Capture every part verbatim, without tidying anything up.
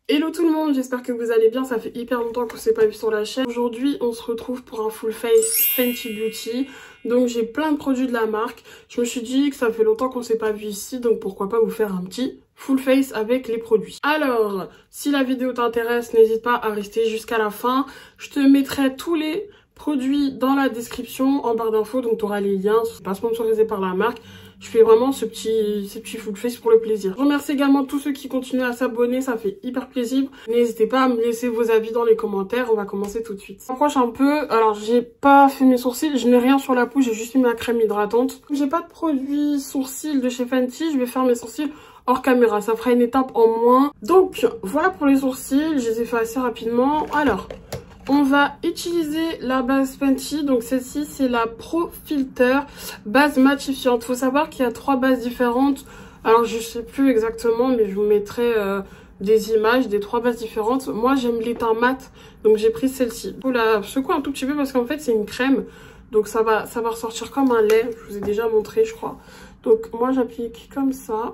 Hello tout le monde, j'espère que vous allez bien, ça fait hyper longtemps qu'on s'est pas vu sur la chaîne. Aujourd'hui on se retrouve pour un full face Fenty Beauty. Donc j'ai plein de produits de la marque. Je me suis dit que ça fait longtemps qu'on s'est pas vu ici, donc pourquoi pas vous faire un petit full face avec les produits. Alors, si la vidéo t'intéresse, n'hésite pas à rester jusqu'à la fin. Je te mettrai tous les produits dans la description en barre d'infos, donc tu auras les liens. C'est pas sponsorisé par la marque. Je fais vraiment ce petit, ce petit full face pour le plaisir. Je remercie également tous ceux qui continuent à s'abonner, ça fait hyper plaisir. N'hésitez pas à me laisser vos avis dans les commentaires, on va commencer tout de suite. Je m'approche un peu, alors j'ai pas fait mes sourcils, je n'ai rien sur la peau, j'ai juste mis ma crème hydratante. J'ai pas de produit sourcils de chez Fenty, je vais faire mes sourcils hors caméra, ça fera une étape en moins. Donc voilà pour les sourcils, je les ai fait assez rapidement. Alors, on va utiliser la base Fenty, donc celle-ci c'est la Pro Filter base matifiante. Faut savoir qu'il y a trois bases différentes, alors je sais plus exactement mais je vous mettrai euh, des images des trois bases différentes. Moi j'aime les teints mat, donc j'ai pris celle-ci. Faut la secouer un tout petit peu parce qu'en fait c'est une crème, donc ça va, ça va ressortir comme un lait, je vous ai déjà montré je crois. Donc moi j'applique comme ça,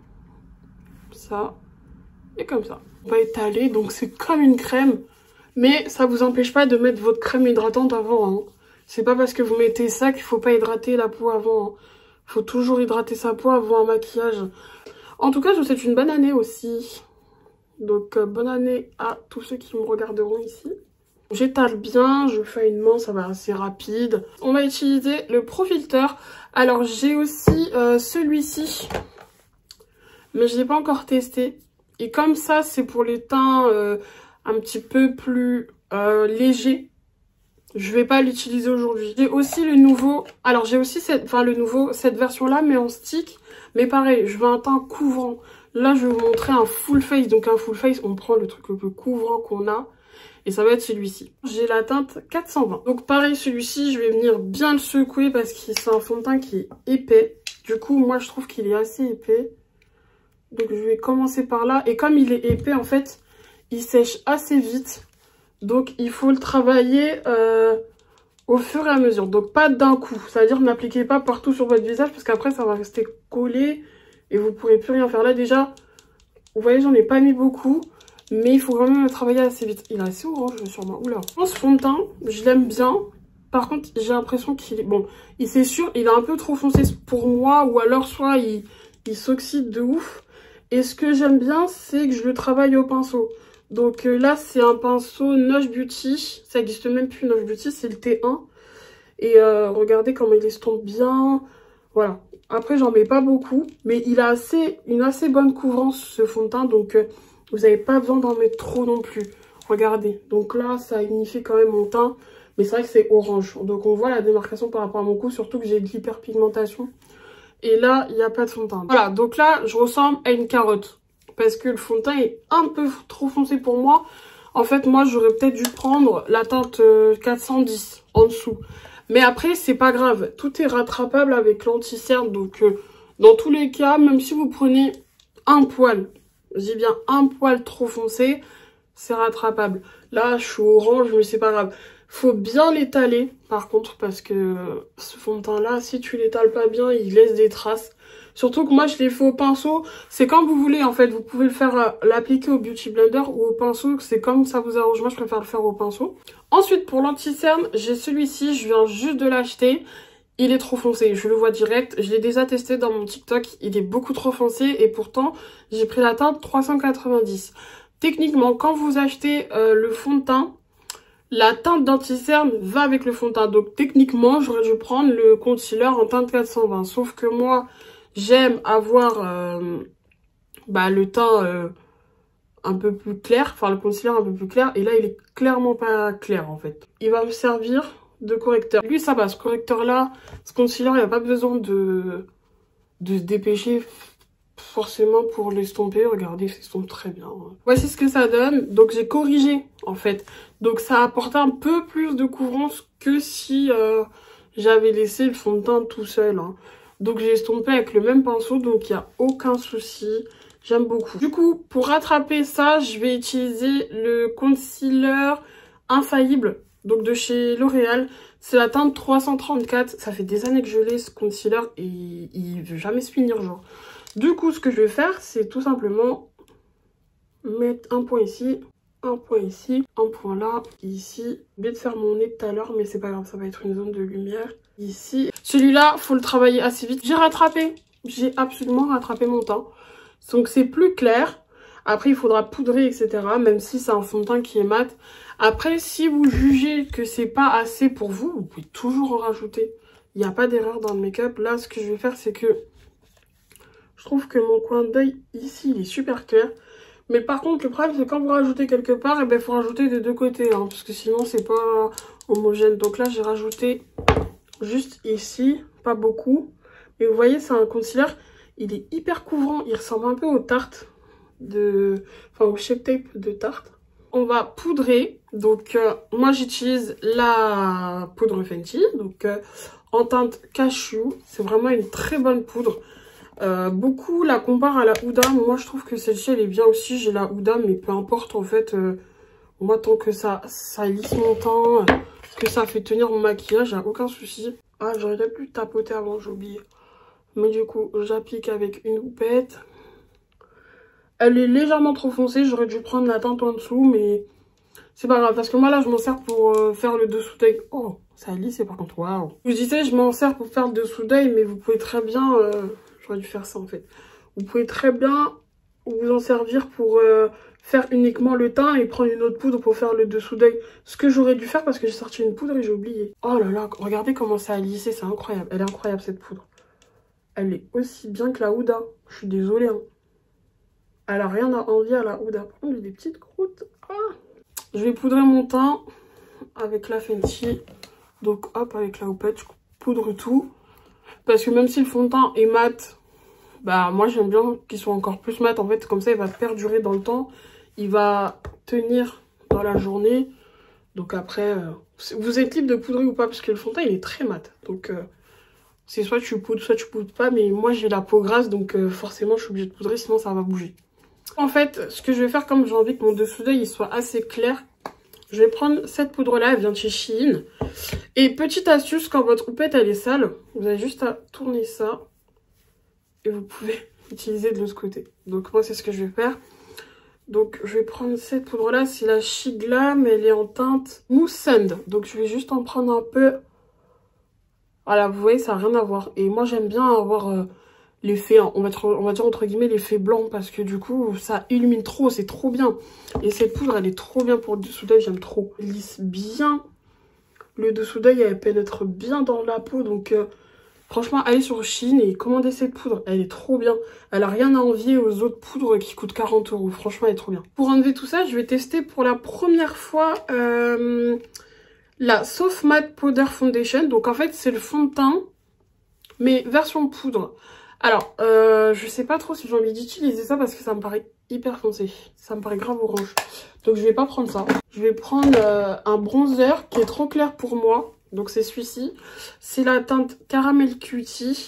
ça et comme ça. On va étaler, donc c'est comme une crème. Mais ça vous empêche pas de mettre votre crème hydratante avant. Hein. C'est pas parce que vous mettez ça qu'il faut pas hydrater la peau avant. Hein. Faut toujours hydrater sa peau avant un maquillage. En tout cas, je vous souhaite une bonne année aussi. Donc, euh, bonne année à tous ceux qui me regarderont ici. J'étale bien, je fais une main, ça va assez rapide. On va utiliser le Pro Filter. Alors, j'ai aussi euh, celui-ci. Mais je l'ai pas encore testé. Et comme ça, c'est pour les teints... Euh, un petit peu plus euh, léger. Je vais pas l'utiliser aujourd'hui. J'ai aussi le nouveau, alors j'ai aussi cette, enfin le nouveau, cette version là mais en stick. Mais pareil, je veux un teint couvrant. Là je vais vous montrer un full face. Donc un full face, on prend le truc le plus couvrant qu'on a. Et ça va être celui-ci. J'ai la teinte quatre cent vingt. Donc pareil, celui-ci, je vais venir bien le secouer parce que c'est un fond de teint qui est épais. Du coup, moi je trouve qu'il est assez épais. Donc je vais commencer par là. Et comme il est épais en fait, il sèche assez vite, donc il faut le travailler euh, au fur et à mesure, donc pas d'un coup, c'est-à-dire n'appliquez pas partout sur votre visage parce qu'après ça va rester collé et vous pourrez plus rien faire. Là déjà, vous voyez j'en ai pas mis beaucoup, mais il faut vraiment le travailler assez vite. Il est assez orange sur moi, oula. Ce fond de teint, je l'aime bien, par contre j'ai l'impression qu'il est, bon, il c'est sûr, il est un peu trop foncé pour moi, ou alors soit il, il s'oxyde de ouf, et ce que j'aime bien c'est que je le travaille au pinceau. Donc euh, là, c'est un pinceau Noche Beauty. Ça n'existe même plus, Noche Beauty, c'est le T un. Et euh, regardez comment il estompe bien. Voilà. Après, j'en mets pas beaucoup. Mais il a assez, une assez bonne couvrance, ce fond de teint. Donc, euh, vous n'avez pas besoin d'en mettre trop non plus. Regardez. Donc là, ça unifie quand même mon teint. Mais c'est vrai que c'est orange. Donc on voit la démarcation par rapport à mon cou. Surtout que j'ai de l'hyperpigmentation. Et là, il n'y a pas de fond de teint. Voilà. Donc là, je ressemble à une carotte. Parce que le fond de teint est un peu trop foncé pour moi. En fait, moi, j'aurais peut-être dû prendre la teinte euh, quatre cent dix en dessous. Mais après, c'est pas grave. Tout est rattrapable avec l'anti-cerne. Donc, euh, dans tous les cas, même si vous prenez un poil, je dis bien un poil trop foncé, c'est rattrapable. Là, je suis orange, mais c'est pas grave. Faut bien l'étaler, par contre, parce que euh, ce fond de teint-là, si tu l'étales pas bien, il laisse des traces. Surtout que moi, je l'ai fait au pinceau. C'est quand vous voulez, en fait. Vous pouvez le faire, euh, l'appliquer au Beauty Blender ou au pinceau. C'est comme ça vous arrange. Moi, je préfère le faire au pinceau. Ensuite, pour l'anti-cerne, j'ai celui-ci. Je viens juste de l'acheter. Il est trop foncé. Je le vois direct. Je l'ai déjà testé dans mon TikTok. Il est beaucoup trop foncé. Et pourtant, j'ai pris la teinte trois cent quatre-vingt-dix. Techniquement, quand vous achetez euh, le fond de teint, la teinte d'anti-cerne va avec le fond de teint. Donc, techniquement, j'aurais dû prendre le concealer en teinte quatre cent vingt. Sauf que moi... j'aime avoir euh, bah, le teint euh, un peu plus clair, enfin le concealer un peu plus clair. Et là, il est clairement pas clair en fait. Il va me servir de correcteur. Lui, ça va, ce correcteur-là, ce concealer, il n'y a pas besoin de, de se dépêcher forcément pour l'estomper. Regardez, il s'estompe très bien. Voici ce que ça donne. Donc, j'ai corrigé en fait. Donc, ça a apporté un peu plus de couvrance que si euh, j'avais laissé le fond de teint tout seul. Hein. Donc j'ai estompé avec le même pinceau, donc il n'y a aucun souci. J'aime beaucoup. Du coup, pour rattraper ça, je vais utiliser le concealer infaillible, donc de chez L'Oréal. C'est la teinte trois cent trente-quatre. Ça fait des années que je l'ai, ce concealer, et il ne veut jamais se finir, genre. Du coup, ce que je vais faire, c'est tout simplement mettre un point ici, un point ici, un point là, ici. J'ai oublié de faire mon nez tout à l'heure, mais c'est pas grave, ça va être une zone de lumière. Ici. Celui-là, faut le travailler assez vite. J'ai rattrapé, j'ai absolument rattrapé mon teint. Donc c'est plus clair. Après, il faudra poudrer, et cetera. Même si c'est un fond de teint qui est mat. Après, si vous jugez que c'est pas assez pour vous, vous pouvez toujours en rajouter. Il n'y a pas d'erreur dans le make-up. Là, ce que je vais faire, c'est que je trouve que mon coin d'œil ici, il est super clair. Mais par contre, le problème, c'est quand vous rajoutez quelque part, il eh ben, faut rajouter des deux côtés. Hein, parce que sinon, c'est pas homogène. Donc là, j'ai rajouté juste ici. Pas beaucoup. Mais vous voyez, c'est un concealer. Il est hyper couvrant. Il ressemble un peu aux tartes. De... Enfin, au Shape Tape de tarte. On va poudrer. Donc, euh, moi, j'utilise la poudre Fenty. Donc, euh, en teinte cashew. C'est vraiment une très bonne poudre. Euh, beaucoup la comparent à la Huda. Moi, je trouve que celle-ci, elle est bien aussi. J'ai la Huda, mais peu importe, en fait. Euh, moi, tant que ça, ça lisse mon teint, que ça fait tenir mon maquillage, il n'y a aucun souci. Ah, j'aurais peut-être pu tapoter avant, j'ai oublié. Mais du coup, j'applique avec une houppette. Elle est légèrement trop foncée. J'aurais dû prendre la teinte en dessous, mais c'est pas grave. Parce que moi, là, je m'en sers pour euh, faire le dessous d'œil. Oh, ça a lissé par contre. Waouh. Je vous disais, je m'en sers pour faire le dessous d'œil, mais vous pouvez très bien... Euh... J'aurais dû faire ça, en fait. Vous pouvez très bien vous en servir pour euh, faire uniquement le teint et prendre une autre poudre pour faire le dessous d'œil. Ce que j'aurais dû faire parce que j'ai sorti une poudre et j'ai oublié. Oh là là, regardez comment ça a lissé. C'est incroyable. Elle est incroyable, cette poudre. Elle est aussi bien que la Huda. Je suis désolée, hein. Elle a rien à envier à la Huda. Par contre, j'ai des petites croûtes. Ah. Je vais poudrer mon teint avec la Fenty. Donc, hop, avec la houppette, je poudre tout. Parce que même si le fond de teint est mat, bah moi, j'aime bien qu'il soit encore plus mat. En fait, comme ça, il va perdurer dans le temps. Il va tenir dans la journée. Donc après, euh, vous êtes libre de poudrer ou pas. Parce que le fond de teint, il est très mat. Donc, euh, c'est soit tu poudres, soit tu poudres pas. Mais moi, j'ai la peau grasse. Donc, euh, forcément, je suis obligée de poudrer. Sinon, ça va bouger. En fait, ce que je vais faire, comme j'ai envie que mon dessous d'œil soit assez clair, je vais prendre cette poudre-là, elle vient de chez Shein. Et petite astuce, quand votre houppette elle est sale, vous avez juste à tourner ça. Et vous pouvez l'utiliser de l'autre côté. Donc moi, c'est ce que je vais faire. Donc je vais prendre cette poudre-là, c'est la She Glam, elle est en teinte Mousse Sand. Donc je vais juste en prendre un peu. Voilà, vous voyez, ça n'a rien à voir. Et moi, j'aime bien avoir... Euh, l'effet, on va, on va dire entre guillemets l'effet blanc, parce que du coup ça illumine trop, c'est trop bien. Et cette poudre elle est trop bien pour le dessous d'œil, j'aime trop. Elle lisse bien le dessous d'œil, elle pénètre bien dans la peau, donc euh, franchement allez sur Shein et commandez cette poudre, elle est trop bien. Elle a rien à envier aux autres poudres qui coûtent quarante euros, franchement elle est trop bien. Pour enlever tout ça, je vais tester pour la première fois euh, la Soft Matte Powder Foundation. Donc en fait c'est le fond de teint mais version poudre. Alors, euh, je sais pas trop si j'ai envie d'utiliser ça parce que ça me paraît hyper foncé. Ça me paraît grave orange. Donc, je vais pas prendre ça. Je vais prendre euh, un bronzer qui est trop clair pour moi. Donc, c'est celui-ci. C'est la teinte Caramel Cutie.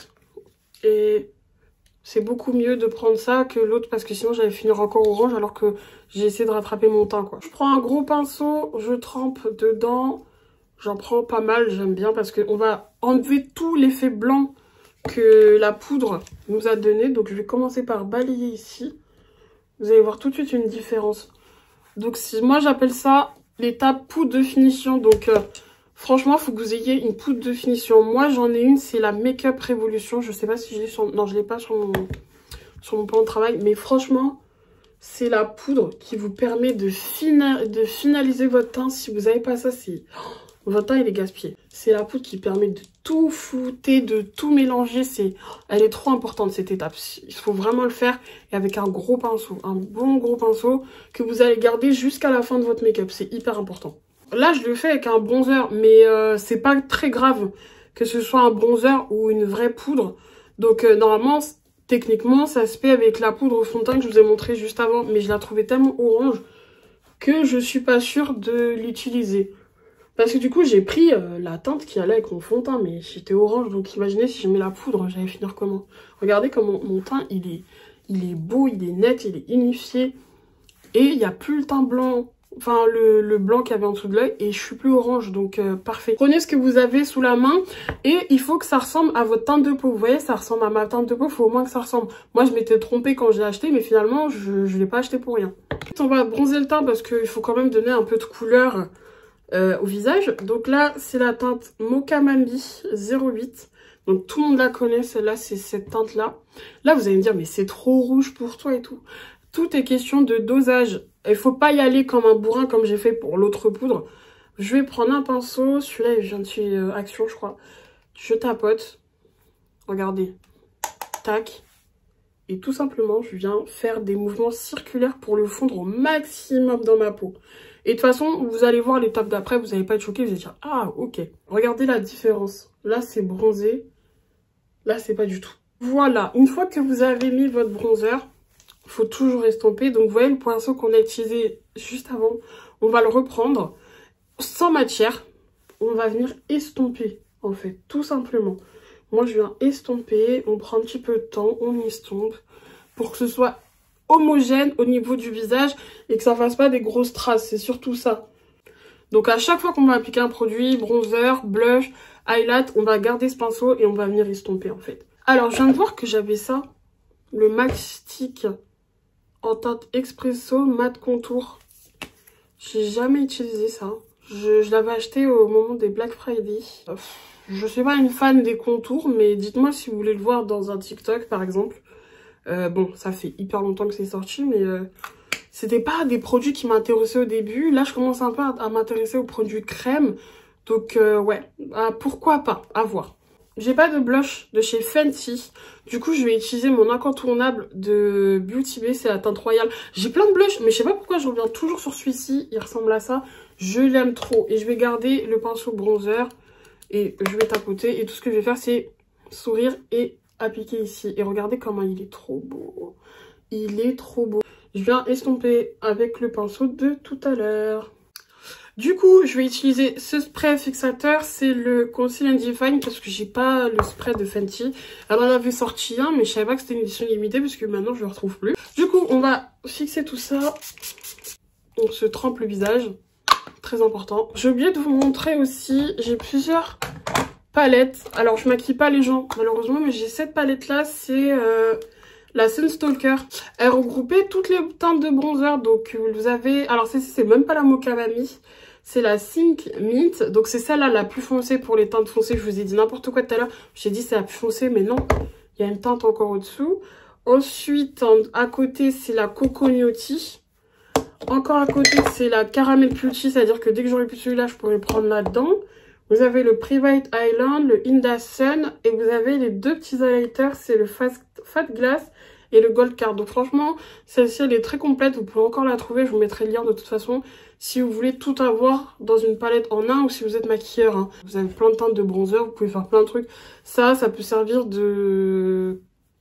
Et c'est beaucoup mieux de prendre ça que l'autre parce que sinon, j'allais finir encore orange alors que j'ai essayé de rattraper mon teint, quoi. Je prends un gros pinceau, je trempe dedans. J'en prends pas mal, j'aime bien parce qu'on va enlever tout l'effet blanc que la poudre nous a donné. Donc je vais commencer par balayer ici. Vous allez voir tout de suite une différence. Donc si moi j'appelle ça l'étape poudre de finition. Donc euh, franchement il faut que vous ayez une poudre de finition. Moi j'en ai une, c'est la Make Up Revolution. Je sais pas si je l'ai sur... Non, je l'ai pas sur mon... sur mon plan de travail. Mais franchement c'est la poudre qui vous permet de, fina... de finaliser votre teint. Si vous n'avez pas ça, c'est... Votre teint il est gaspillé. C'est la poudre qui permet de tout flouter, de tout mélanger. C'est, elle est trop importante cette étape. Il faut vraiment le faire et avec un gros pinceau. Un bon gros pinceau que vous allez garder jusqu'à la fin de votre make-up. C'est hyper important. Là je le fais avec un bronzer. Mais euh, c'est pas très grave que ce soit un bronzer ou une vraie poudre. Donc euh, normalement, techniquement, ça se fait avec la poudre au fond de teint que je vous ai montré juste avant. Mais je la trouvais tellement orange que je suis pas sûre de l'utiliser. Parce que du coup, j'ai pris euh, la teinte qui allait avec mon fond de teint, mais j'étais orange, donc imaginez si je mets la poudre, j'allais finir comment? Regardez comment mon teint, il est, il est beau, il est net, il est unifié. Et il n'y a plus le teint blanc, enfin le, le blanc qu'il y avait en dessous de l'œil, et je suis plus orange, donc euh, parfait. Prenez ce que vous avez sous la main, et il faut que ça ressemble à votre teinte de peau. Vous voyez, ça ressemble à ma teinte de peau, il faut au moins que ça ressemble. Moi, je m'étais trompée quand j'ai acheté, mais finalement, je ne l'ai pas acheté pour rien. On va bronzer le teint parce qu'il faut quand même donner un peu de couleur euh, au visage. Donc là, c'est la teinte Mocha Mambi zéro huit. Donc tout le monde la connaît, celle-là, c'est cette teinte-là. Là, vous allez me dire, mais c'est trop rouge pour toi et tout. Tout est question de dosage. Il faut pas y aller comme un bourrin comme j'ai fait pour l'autre poudre. Je vais prendre un pinceau. Celui-là, il vient de chez euh, Action, je crois. Je tapote. Regardez. Tac. Et tout simplement, je viens faire des mouvements circulaires pour le fondre au maximum dans ma peau. Et de toute façon, vous allez voir l'étape d'après, vous n'allez pas être choqué, vous allez dire « Ah, ok ». Regardez la différence. Là, c'est bronzé. Là, c'est pas du tout. Voilà, une fois que vous avez mis votre bronzer, il faut toujours estomper. Donc, vous voyez le pinceau qu'on a utilisé juste avant, on va le reprendre sans matière. On va venir estomper, en fait, tout simplement. Moi, je viens estomper, on prend un petit peu de temps, on estompe pour que ce soit homogène au niveau du visage et que ça fasse pas des grosses traces, c'est surtout ça. Donc, à chaque fois qu'on va appliquer un produit, bronzer, blush, highlight, on va garder ce pinceau et on va venir estomper, en fait. Alors, je viens de voir que j'avais ça, le Max Stick en teinte Espresso Matte Contour. J'ai jamais utilisé ça. Je, je l'avais acheté au moment des Black Friday. Je suis pas une fan des contours, mais dites-moi si vous voulez le voir dans un TikTok, par exemple. Euh, bon, ça fait hyper longtemps que c'est sorti, mais euh, c'était pas des produits qui m'intéressaient au début. Là, je commence un peu à, à m'intéresser aux produits crème. Donc, euh, ouais, ah, pourquoi pas, à voir. J'ai pas de blush de chez Fenty. Du coup, je vais utiliser mon incontournable de Beauty Bay, c'est la teinte royale. J'ai plein de blushs, mais je sais pas pourquoi je reviens toujours sur celui-ci. Il ressemble à ça. Je l'aime trop. Et je vais garder le pinceau bronzer. Et je vais tapoter. Et tout ce que je vais faire, c'est sourire et appliquer ici. Et regardez comment il est trop beau. Il est trop beau. Je viens estomper avec le pinceau de tout à l'heure. Du coup, je vais utiliser ce spray fixateur, c'est le Conceal and Define parce que j'ai pas le spray de Fenty. Elle en avait sorti un, mais je savais pas que c'était une édition limitée parce que maintenant je le retrouve plus. Du coup, on va fixer tout ça. On se trempe le visage, très important. J'ai oublié de vous montrer aussi, j'ai plusieurs palettes. Alors, je maquille pas les gens malheureusement, mais j'ai cette palette là, c'est euh, la Sunstalker. Elle regroupait toutes les teintes de bronzer, donc vous avez... Alors, celle-ci, c'est même pas la Mocha Mamie. C'est la Think Mint, donc c'est celle-là la plus foncée pour les teintes foncées. Je vous ai dit n'importe quoi tout à l'heure, j'ai dit c'est la plus foncée, mais non, il y a une teinte encore au-dessous. Ensuite, en, à côté, c'est la Coco Gnocchi. Encore à côté, c'est la Caramel Beauty, c'est-à-dire que dès que j'aurai plus celui-là, je pourrais prendre là-dedans. Vous avez le Private Island, le Inda Sun, et vous avez les deux petits highlighters, c'est le Fat, Fat Glass et le Gold Card. Donc franchement, celle-ci, elle est très complète, vous pouvez encore la trouver, je vous mettrai le lien de toute façon. Si vous voulez tout avoir dans une palette en un ou si vous êtes maquilleur, hein. Vous avez plein de teintes de bronzer, vous pouvez faire plein de trucs. Ça, ça peut servir de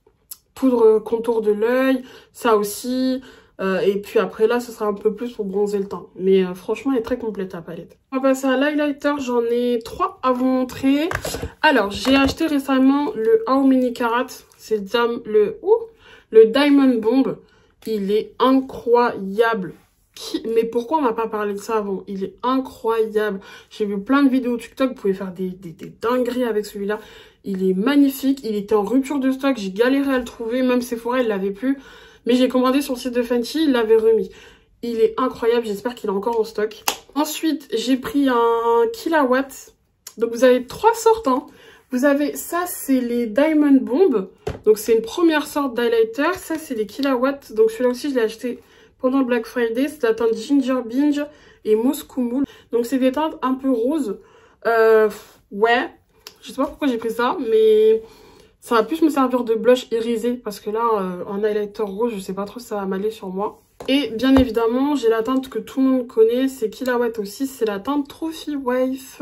poudre contour de l'œil, ça aussi. Euh, et puis après là, ce sera un peu plus pour bronzer le teint. Mais euh, franchement, elle est très complète la palette. On va passer à l'highlighter, j'en ai trois à vous montrer. Alors, j'ai acheté récemment le How Many Carat. C'est le, le, le Diamond Bomb. Il est incroyable. Qui... Mais pourquoi on m'a pas parlé de ça avant? Il est incroyable. J'ai vu plein de vidéos TikTok, vous pouvez faire des, des, des dingueries avec celui-là. Il est magnifique, il était en rupture de stock, j'ai galéré à le trouver, même Sephora il l'avait plus. Mais j'ai commandé sur le site de Fenty, il l'avait remis. Il est incroyable, j'espère qu'il est encore en stock. Ensuite, j'ai pris un Killawatt. Donc vous avez trois sortes, hein. Vous avez, ça c'est les Diamond Bomb. Donc c'est une première sorte d'highlighter. Ça c'est les Killawatt. Donc celui-là aussi je l'ai acheté pendant le Black Friday. C'est la teinte Ginger Binge et Moscow Mule. Donc c'est des teintes un peu roses. Euh, ouais, je sais pas pourquoi j'ai pris ça, mais ça va plus me servir de blush irisé. Parce que là, euh, un highlighter rose, je sais pas trop si ça va m'aller sur moi. Et bien évidemment, j'ai la teinte que tout le monde connaît. C'est Killawatt aussi. C'est la teinte Trophy Wife.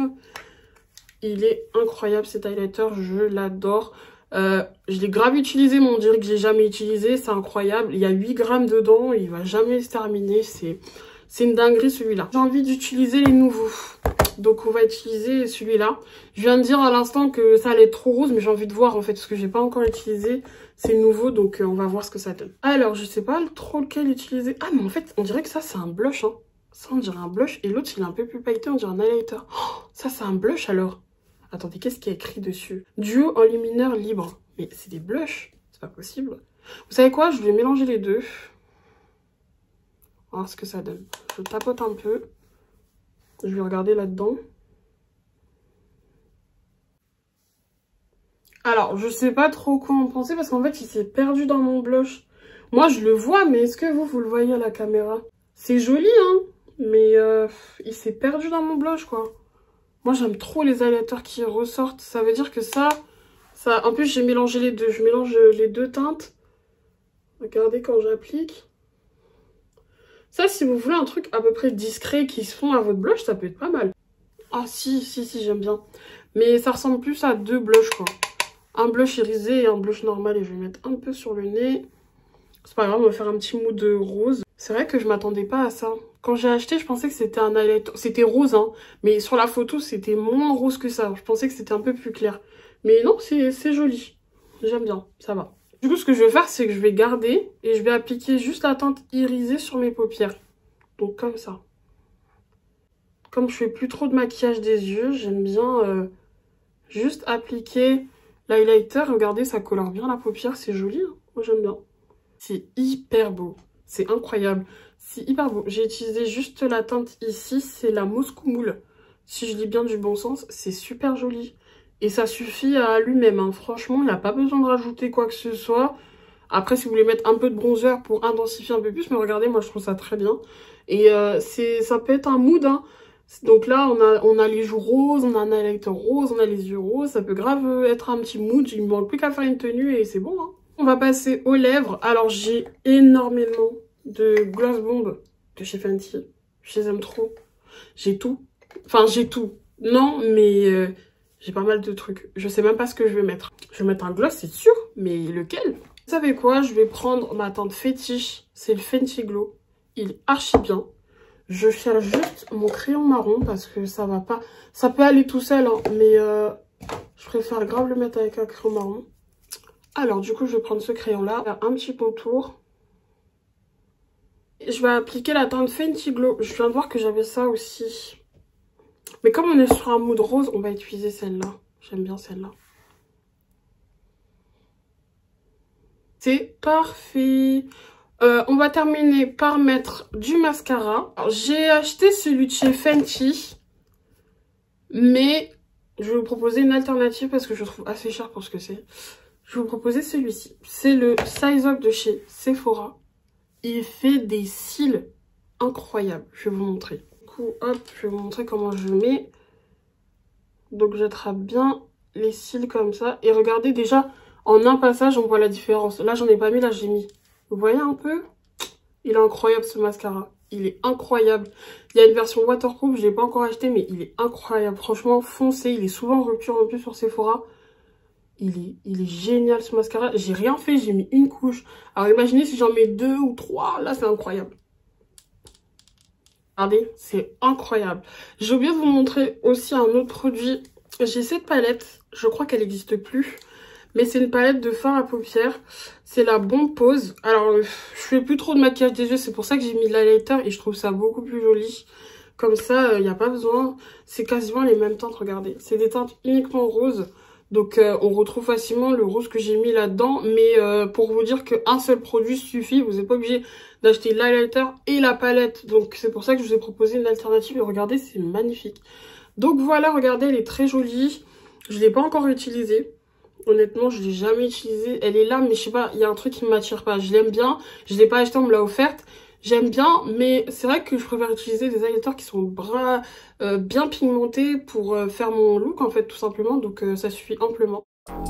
Il est incroyable cet highlighter, je l'adore. Euh, je l'ai grave utilisé, mais on dirait que je l'ai jamais utilisé. C'est incroyable. Il y a huit grammes dedans, il va jamais se terminer. C'est c'est une dinguerie celui-là. J'ai envie d'utiliser les nouveaux. Donc on va utiliser celui-là. Je viens de dire à l'instant que ça allait être trop rose, mais j'ai envie de voir en fait, parce que j'ai pas encore utilisé. C'est nouveau, donc euh, on va voir ce que ça donne. Alors je sais pas trop lequel utiliser. Ah mais en fait, on dirait que ça c'est un blush. Hein. Ça on dirait un blush. Et l'autre il est un peu plus pailleté, on dirait un highlighter. Oh, ça c'est un blush alors. Attendez, qu'est-ce qui est écrit dessus? Duo enlumineur libre. Mais c'est des blushs, c'est pas possible. Vous savez quoi? Je vais mélanger les deux. On va voir ce que ça donne. Je tapote un peu. Je vais regarder là-dedans. Alors, je sais pas trop quoi en penser parce qu'en fait, il s'est perdu dans mon blush. Moi, je le vois, mais est-ce que vous, vous le voyez à la caméra? C'est joli, hein, mais euh, il s'est perdu dans mon blush, quoi. Moi, j'aime trop les highlighters qui ressortent. Ça veut dire que ça, ça... En plus, j'ai mélangé les deux. Je mélange les deux teintes. Regardez quand j'applique. Ça, si vous voulez un truc à peu près discret qui se fond à votre blush, ça peut être pas mal. Ah, si, si, si, j'aime bien. Mais ça ressemble plus à deux blushs, quoi. Un blush irisé et un blush normal. Et je vais mettre un peu sur le nez. C'est pas grave, on va faire un petit mood rose. C'est vrai que je m'attendais pas à ça. Quand j'ai acheté, je pensais que c'était un highlighter. C'était rose, hein. Mais sur la photo, c'était moins rose que ça. Je pensais que c'était un peu plus clair. Mais non, c'est joli. J'aime bien, ça va. Du coup, ce que je vais faire, c'est que je vais garder et je vais appliquer juste la teinte irisée sur mes paupières. Donc comme ça. Comme je fais plus trop de maquillage des yeux, j'aime bien euh, juste appliquer l'highlighter. Regardez, ça colore bien la paupière, c'est joli, hein. Moi j'aime bien. C'est hyper beau, c'est incroyable. C'est hyper beau. J'ai utilisé juste la teinte ici, c'est la Moscou Moule. Si je lis bien du bon sens, c'est super joli. Et ça suffit à lui-même, hein. Franchement, il n'y a pas besoin de rajouter quoi que ce soit. Après, si vous voulez mettre un peu de bronzer pour intensifier un peu plus, mais regardez, moi je trouve ça très bien. Et euh, ça peut être un mood, hein. Donc là, on a, on a les joues roses, on a un highlighter rose, on a les yeux roses. Ça peut grave être un petit mood. Il ne me manque plus qu'à faire une tenue et c'est bon, hein. On va passer aux lèvres. Alors, j'ai énormément de gloss bomb de chez Fenty. Je les aime trop. J'ai tout. Enfin, j'ai tout. Non, mais euh, j'ai pas mal de trucs. Je sais même pas ce que je vais mettre. Je vais mettre un gloss, c'est sûr. Mais lequel? Vous savez quoi? Je vais prendre ma teinte fétiche. C'est le Fenty Glow. Il est archi bien. Je cherche juste mon crayon marron parce que ça va pas... Ça peut aller tout seul, hein, mais euh, je préfère grave le mettre avec un crayon marron. Alors, du coup, je vais prendre ce crayon-là, faire un petit contour. Je vais appliquer la teinte Fenty Glow. Je viens de voir que j'avais ça aussi. Mais comme on est sur un mood rose, on va utiliser celle-là. J'aime bien celle-là. C'est parfait. Euh, on va terminer par mettre du mascara. J'ai acheté celui de chez Fenty. Mais je vais vous proposer une alternative parce que je le trouve assez cher pour ce que c'est. Je vais vous proposer celui-ci. C'est le Size Up de chez Sephora. Il fait des cils incroyables. Je vais vous montrer. Du coup, hop, je vais vous montrer comment je le mets. Donc, j'attrape bien les cils comme ça. Et regardez, déjà, en un passage, on voit la différence. Là, j'en ai pas mis, là, j'ai mis. Vous voyez un peu? Il est incroyable, ce mascara. Il est incroyable. Il y a une version waterproof, je ne l'ai pas encore acheté, mais il est incroyable. Franchement, foncé. Il est souvent en rupture en plus sur Sephora. Il est, il est génial ce mascara. J'ai rien fait, j'ai mis une couche. Alors imaginez si j'en mets deux ou trois. Là, c'est incroyable. Regardez, c'est incroyable. J'ai oublié de vous montrer aussi un autre produit. J'ai cette palette. Je crois qu'elle n'existe plus. Mais c'est une palette de fard à paupières. C'est la Bombe Pose. Alors, je fais plus trop de maquillage des yeux. C'est pour ça que j'ai mis l'highlighter et je trouve ça beaucoup plus joli. Comme ça, il euh, n'y a pas besoin. C'est quasiment les mêmes teintes, regardez. C'est des teintes uniquement roses. Donc euh, on retrouve facilement le rose que j'ai mis là-dedans. Mais euh, pour vous dire qu'un seul produit suffit, vous n'êtes pas obligé d'acheter l'highlighter et la palette. Donc c'est pour ça que je vous ai proposé une alternative. Et regardez, c'est magnifique. Donc voilà, regardez, elle est très jolie. Je ne l'ai pas encore utilisée. Honnêtement, je ne l'ai jamais utilisée. Elle est là, mais je sais pas, il y a un truc qui ne m'attire pas. Je l'aime bien. Je ne l'ai pas achetée, on me l'a offerte. J'aime bien, mais c'est vrai que je préfère utiliser des highlighters qui sont bras, euh, bien pigmentés pour euh, faire mon look, en fait, tout simplement. Donc, euh, ça suffit amplement.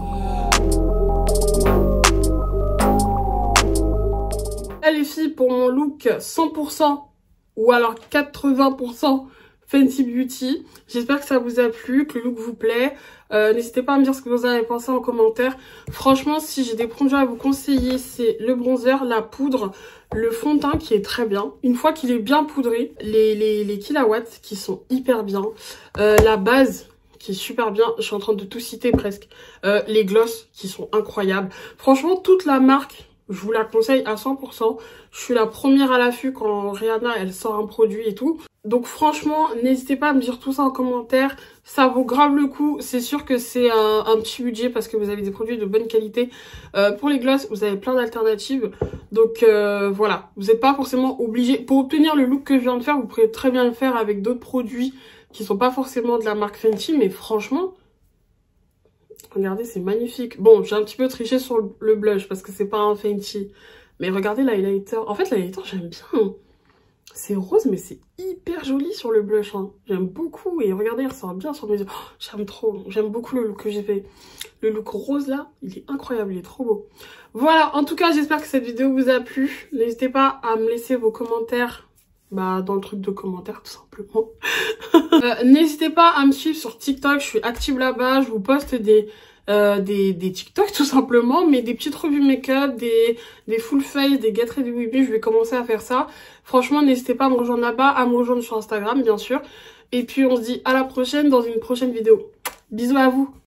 Là, les filles, pour mon look cent pour cent ou alors quatre-vingts pour cent Fenty Beauty, j'espère que ça vous a plu, que le look vous plaît. Euh, N'hésitez pas à me dire ce que vous avez pensé en commentaire. Franchement, si j'ai des produits à vous conseiller, c'est le bronzer, la poudre, le fond de teint qui est très bien. Une fois qu'il est bien poudré, les, les, les kilowatts qui sont hyper bien. Euh, la base qui est super bien, je suis en train de tout citer presque. Euh, les gloss qui sont incroyables. Franchement, toute la marque Je vous la conseille à cent pour cent. Je suis la première à l'affût quand Rihanna, elle sort un produit et tout. Donc franchement, n'hésitez pas à me dire tout ça en commentaire. Ça vaut grave le coup. C'est sûr que c'est un, un petit budget parce que vous avez des produits de bonne qualité. Euh, pour les glosses, vous avez plein d'alternatives. Donc euh, voilà, vous n'êtes pas forcément obligé. Pour obtenir le look que je viens de faire, vous pourrez très bien le faire avec d'autres produits qui sont pas forcément de la marque Fenty. Mais franchement, regardez, c'est magnifique. Bon, j'ai un petit peu triché sur le blush parce que c'est pas un Fenty. Mais regardez l'highlighter. En fait, l'highlighter, j'aime bien. C'est rose, mais c'est hyper joli sur le blush. Hein. J'aime beaucoup. Et regardez, il ressort bien sur mes yeux. Oh, j'aime trop. J'aime beaucoup le look que j'ai fait. Le look rose, là, il est incroyable. Il est trop beau. Voilà, en tout cas, j'espère que cette vidéo vous a plu. N'hésitez pas à me laisser vos commentaires. Bah, dans le truc de commentaires, tout simplement. euh, N'hésitez pas à me suivre sur TikTok. Je suis active là-bas. Je vous poste des... Euh, des, des TikTok tout simplement, mais des petites revues make-up, des, des full face, des get ready with me, je vais commencer à faire ça. Franchement, n'hésitez pas à me rejoindre là-bas, à me rejoindre sur Instagram bien sûr. Et puis on se dit à la prochaine dans une prochaine vidéo. Bisous à vous.